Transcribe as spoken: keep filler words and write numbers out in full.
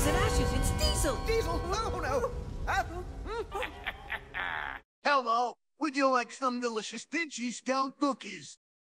ashes and ashes. It's Diesel. Diesel? Oh, no. Uh, Hello. Would you like some delicious pinchy stout cookies?